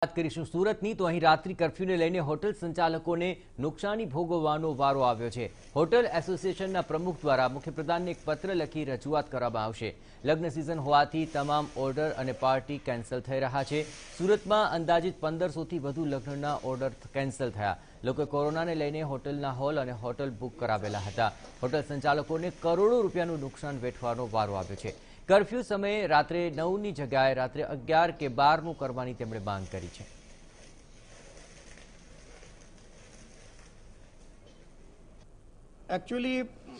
વાત કરીશું સુરતની તો અહીં રાત્રિ કર્ફ્યુને લઈને હોટલ સંચાલકોને નુકસાની ભોગવવાનો વારો આવ્યો છે। હોટલ એસોસિએશનના પ્રમુખ દ્વારા મુખ્યપ્રધાનને એક પત્ર લખી રજૂઆત કરવામાં આવશે। લગ્ન સિઝન હોવાથી તમામ ઓર્ડર અને પાર્ટી કેન્સલ થઈ રહ્યા છે। સુરતમાં અંદાજિત 1500થી વધુ લગ્નના ઓર્ડર કેન્સલ થયા। લોકોએ કોરોનાને લઈને હોટલના હોલ અને હોટલ બુક કરાવેલા હતા। હોટલ સંચાલકોને કરોડો રૂપિયાનું નુકસાન વેઠવાનો વારો આવ્યો છે। कर्फ्यू समय रात्रे 9 जगह रात्रे 11 के 12 करवानी तेमणे मांग करी है। एक्चुअली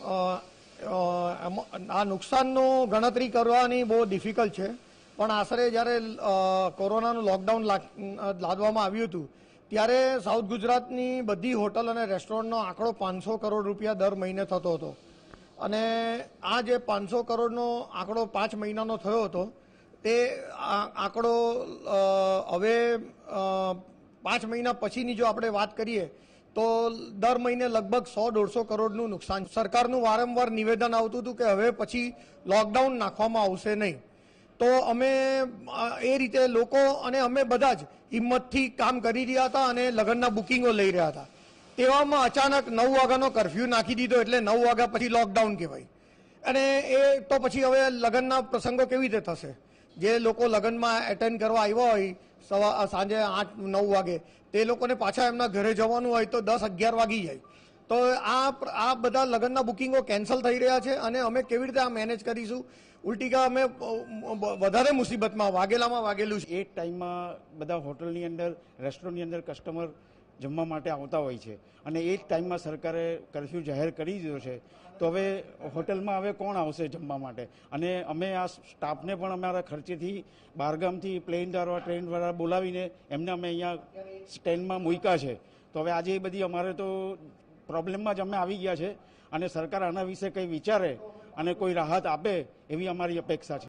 आ नुकसाननो गणतरी करवानी बहुत डिफिकल्ट है, पण आसरे ज्यारे कोरोनानु लॉकडाउन लादवामां आव्युं हतुं त्यारे साउथ गुजरातनी बधी होटल अने रेस्टोरंटनो आंकड़ो 500 करोड़ रुपया दर महीने थतो हतो અને આ જે 500 કરોડનો આંકડો 5 મહિનાનો થયો હતો તે આંકડો હવે 5 મહિના પછીની જો આપણે વાત કરીએ તો દર મહિને લગભગ 100-150 કરોડનું નુકસાન। સરકારનું વારંવાર નિવેદન આવતું હતું કે હવે પછી લોકડાઉન નાખવામાં આવશે નહીં, તો અમે એ રીતે લોકો અને અમે બધા જ હિંમતથી કામ કરી રહ્યા હતા અને લગ્નના બુકિંગો લઈ રહ્યા હતા। તેવામાં અચાનક 9 વાગ્યાનો કર્ફ્યુ નાખી દીધો એટલે 9 વાગ્યા પછી લોકડાઉન કહેવાય અને એ તો પછી હવે લગ્નના પ્રસંગો કેવી રીતે થશે? જે લોકો લગ્નમાં એટેન્ડ કરવા આવ્યા હોય સાંજે 8-9 વાગે તે લોકોને પાછા એમના ઘરે જવાનું હોય તો 10-11 વાગી જાય, તો આ બધા લગ્નના બુકિંગો કેન્સલ થઈ રહ્યા છે અને અમે કેવી રીતે આ મેનેજ કરીશું? ઉલટીકા અમે વધારે મુસીબતમાં વાગેલામાં વાગેલું છે। એ ટાઈમમાં બધા હોટલની અંદર રેસ્ટોરન્ટની અંદર કસ્ટમર જમવા માટે આવતા હોય છે અને એ જ ટાઈમમાં સરકારે કર્ફ્યુ જાહેર કરી દીધો છે, તો હવે હોટલમાં હવે કોણ આવશે જમવા માટે? અને અમે આ સ્ટાફને પણ અમારા ખર્ચેથી બહારગામથી પ્લેન દ્વારા ટ્રેન દ્વારા બોલાવીને એમને અમે અહીંયા સ્ટેન્ડમાં મૂક્યા છે। તો હવે આજે એ બધી અમારે તો પ્રોબ્લેમમાં જ અમે આવી ગયા છે અને સરકાર આના વિશે કંઈ વિચારે અને કોઈ રાહત આપે એવી અમારી અપેક્ષા છે।